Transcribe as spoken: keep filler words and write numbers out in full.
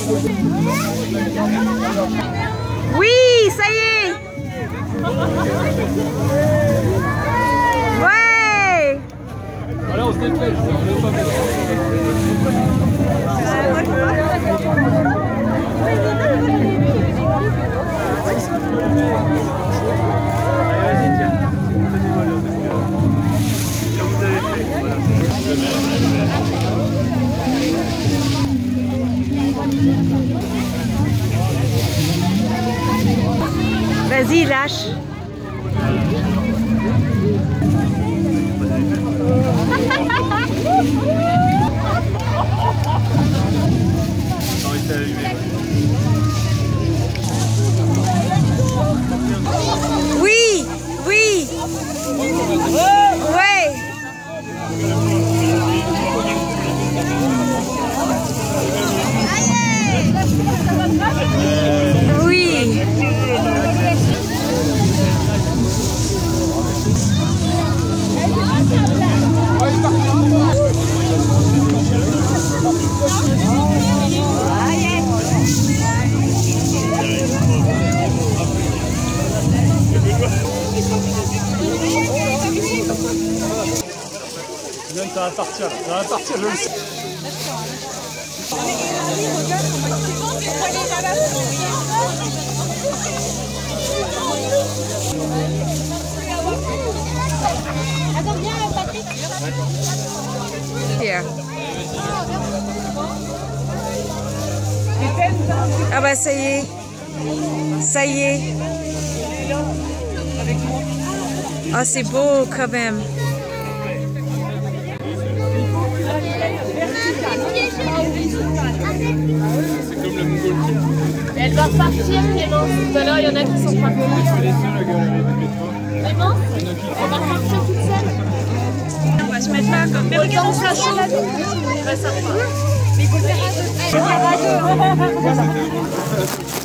Oui, ça y est. Ouais. Voilà, on se dépêche. Vas-y, lâche. Oui, oui. Ouais. Oui. Ça va partir, ça va partir, je le sais. Attends, viens, Patrick. Here. Ah bah ça y est. Ça y est. Ah, c'est beau quand même. C'est comme le Mongolie. Elle va partir, Clément. Tout à l'heure, il y en a qui sont pas venus. Clément, elle va partir toute seule. On va se mettre là comme mais regarde, ça chaud. Très sympa. Mais il faut le faire à deux.